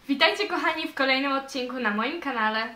Witajcie kochani w kolejnym odcinku na moim kanale.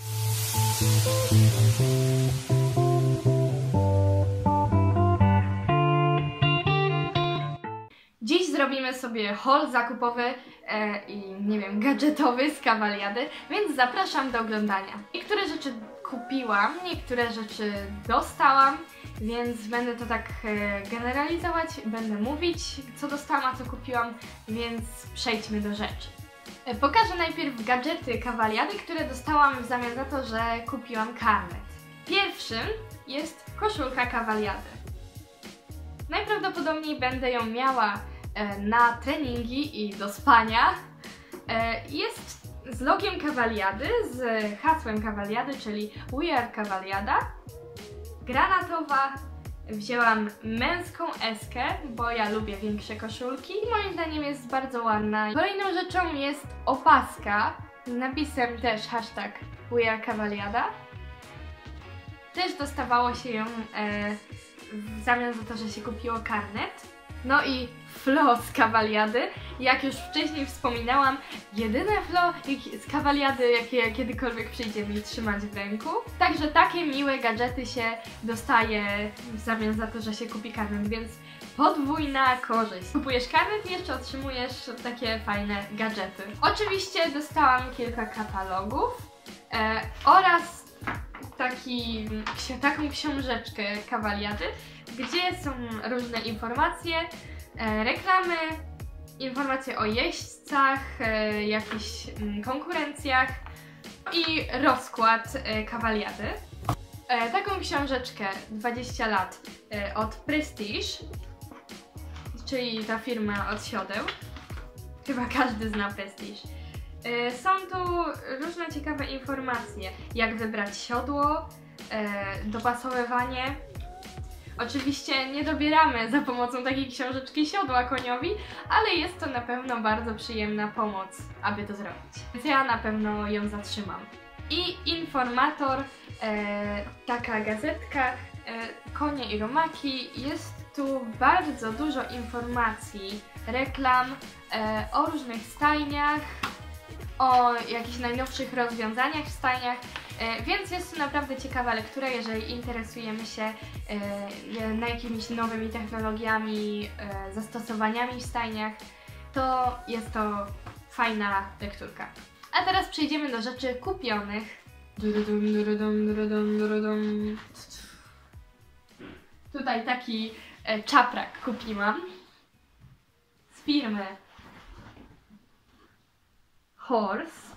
Dziś zrobimy sobie haul zakupowy i nie wiem, gadżetowy z Cavaliady, więc zapraszam do oglądania. Niektóre rzeczy kupiłam, niektóre rzeczy dostałam, więc będę to tak generalizować, będę mówić co dostałam, a co kupiłam, więc przejdźmy do rzeczy. Pokażę najpierw gadżety Cavaliady, które dostałam w zamian za to, że kupiłam karnet. Pierwszym jest koszulka Cavaliady. Najprawdopodobniej będę ją miała na treningi i do spania. Jest z logiem Cavaliady, z hasłem Cavaliady, czyli We Are Cavaliada. Granatowa. Wzięłam męską eskę, bo ja lubię większe koszulki i moim zdaniem jest bardzo ładna. Kolejną rzeczą jest opaska z napisem też hashtag We Are Cavaliada. Też dostawało się ją w zamian za to, że się kupiło karnet. No i flow z Cavaliady. Jak już wcześniej wspominałam, jedyne flow z Cavaliady, jakie kiedykolwiek przyjdzie mi trzymać w ręku. Także takie miłe gadżety się dostaje w zamian za to, że się kupi karnet, więc podwójna korzyść. Kupujesz karnet i jeszcze otrzymujesz takie fajne gadżety. Oczywiście dostałam kilka katalogów oraz taką książeczkę Cavaliady, gdzie są różne informacje, reklamy, informacje o jeźdźcach, jakichś konkurencjach i rozkład Cavaliady. Taką książeczkę 20 lat od Prestige, czyli ta firma od siodeł. Chyba każdy zna Prestige. Są tu różne ciekawe informacje, jak wybrać siodło, dopasowywanie. Oczywiście nie dobieramy za pomocą takiej książeczki siodła koniowi, ale jest to na pewno bardzo przyjemna pomoc, aby to zrobić. Więc ja na pewno ją zatrzymam. I informator, taka gazetka, konie i rumaki. Jest tu bardzo dużo informacji, reklam o różnych stajniach, o jakichś najnowszych rozwiązaniach w stajniach, więc jest to naprawdę ciekawa lektura, jeżeli interesujemy się jakimiś nowymi technologiami, zastosowaniami w stajniach, to jest to fajna lekturka. A teraz przejdziemy do rzeczy kupionych. Tutaj taki czaprak kupiłam z firmy Horse.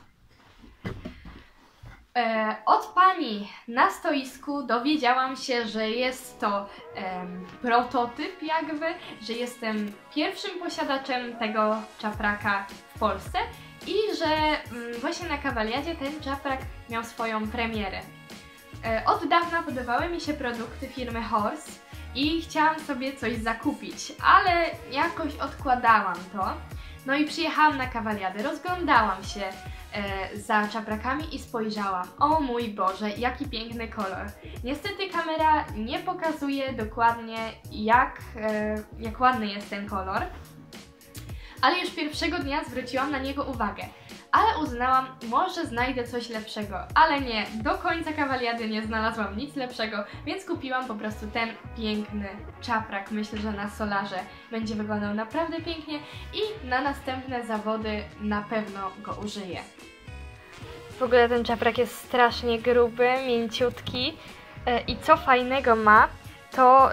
Od pani na stoisku dowiedziałam się, że jest to prototyp jakby, że jestem pierwszym posiadaczem tego czapraka w Polsce i że właśnie na Cavaliadzie ten czaprak miał swoją premierę. Od dawna podobały mi się produkty firmy Horse i chciałam sobie coś zakupić, ale jakoś odkładałam to. No i przyjechałam na Cavaliadę, rozglądałam się za czaprakami i spojrzałam. O mój Boże, jaki piękny kolor. Niestety kamera nie pokazuje dokładnie jak ładny jest ten kolor, ale już pierwszego dnia zwróciłam na niego uwagę. Ale uznałam, może znajdę coś lepszego, ale nie, do końca Cavaliady nie znalazłam nic lepszego, więc kupiłam po prostu ten piękny czaprak. Myślę, że na solarze będzie wyglądał naprawdę pięknie i na następne zawody na pewno go użyję. W ogóle ten czaprak jest strasznie gruby, mięciutki i co fajnego ma, to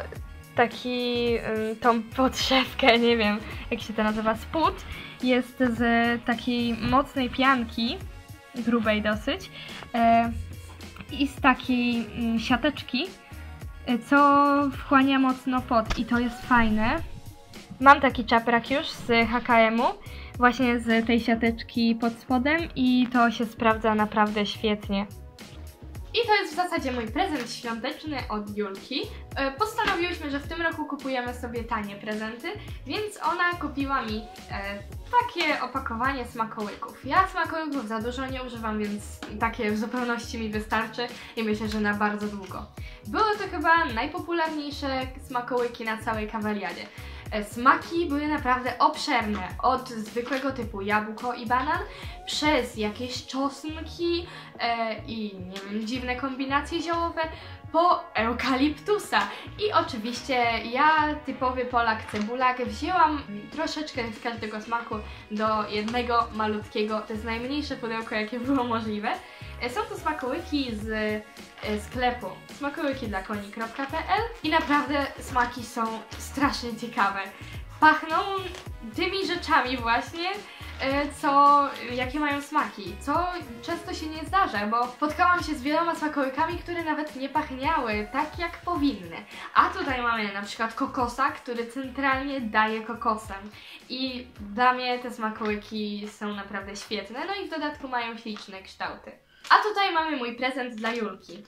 tą podszewkę, nie wiem jak się to nazywa, spód, jest z takiej mocnej pianki, grubej dosyć, i z takiej siateczki, co wchłania mocno pot i to jest fajne. Mam taki czaprak już z HKM-u, właśnie z tej siateczki pod spodem i to się sprawdza naprawdę świetnie. I to jest w zasadzie mój prezent świąteczny od Julki. Postanowiłyśmy, że w tym roku kupujemy sobie tanie prezenty, więc ona kupiła mi takie opakowanie smakołyków. Ja smakołyków za dużo nie używam, więc takie w zupełności mi wystarczy i myślę, że na bardzo długo. Były to chyba najpopularniejsze smakołyki na całej Cavaliadzie. Smaki były naprawdę obszerne, od zwykłego typu jabłko i banan, przez jakieś czosnki i nie wiem, dziwne kombinacje ziołowe, po eukaliptusa. I oczywiście ja, typowy Polak cebulak, wzięłam troszeczkę z każdego smaku do jednego malutkiego, to jest najmniejsze pudełko jakie było możliwe. Są to smakołyki z sklepu smakołykidlakoni.pl i naprawdę smaki są strasznie ciekawe. Pachną tymi rzeczami właśnie, jakie mają smaki, co często się nie zdarza, bo spotkałam się z wieloma smakołykami, które nawet nie pachniały tak jak powinny. A tutaj mamy na przykład kokosa, który centralnie daje kokosem i dla mnie te smakołyki są naprawdę świetne, no i w dodatku mają śliczne kształty. A tutaj mamy mój prezent dla Julki.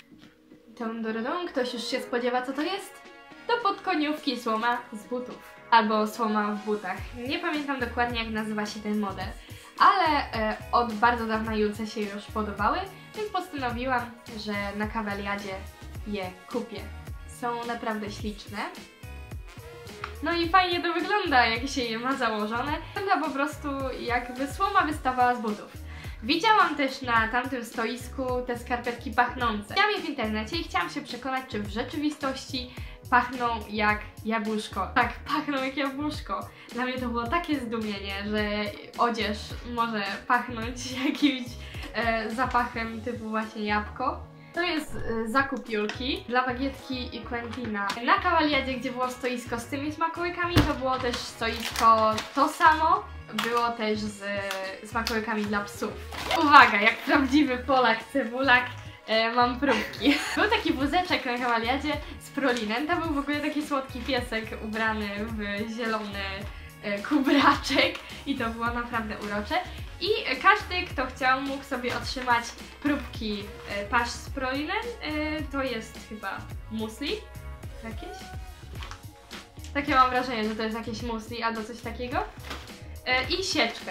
Ktoś już się spodziewa, co to jest? To podkoniówki słoma z butów. Albo słoma w butach. Nie pamiętam dokładnie, jak nazywa się ten model. Ale od bardzo dawna Julce się już podobały, więc postanowiłam, że na Kawaliadzie je kupię. Są naprawdę śliczne. No i fajnie to wygląda, jak się je ma założone. Wygląda po prostu, jakby słoma wystawała z butów. Widziałam też na tamtym stoisku te skarpetki pachnące. Widziałam je w internecie i chciałam się przekonać, czy w rzeczywistości pachną jak jabłuszko. Tak, pachną jak jabłuszko. Dla mnie to było takie zdumienie, że odzież może pachnąć jakimś zapachem typu właśnie jabłko. To jest zakup Julki dla Bagietki i Quentina. Na Kawaliadzie, gdzie było stoisko z tymi smakołykami, to było też stoisko to samo. Było też z smakołykami dla psów. Uwaga, jak prawdziwy Polak cebulak, mam próbki. Był taki wózeczek na Kawaliadzie z prolinem. To był w ogóle taki słodki piesek ubrany w zielony kubraczek i to było naprawdę urocze. I każdy, kto chciał, mógł sobie otrzymać próbki pasz z prolinem. To jest chyba musli jakieś. Takie mam wrażenie, że to jest jakieś musli albo coś takiego. I sieczkę.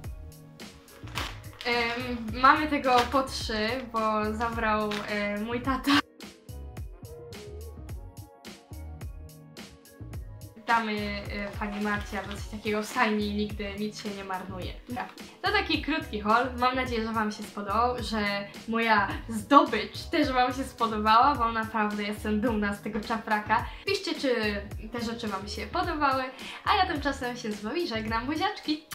Mamy tego po 3, bo zabrał mój tata. Damy pani Marcie albo coś takiego w stajni, nigdy nic się nie marnuje. To taki krótki haul. Mam nadzieję, że Wam się spodobał, że moja zdobycz też Wam się spodobała, bo naprawdę jestem dumna z tego czafraka. Piszcie, czy te rzeczy Wam się podobały, a ja tymczasem się z Wami żegnam. Buziaczki!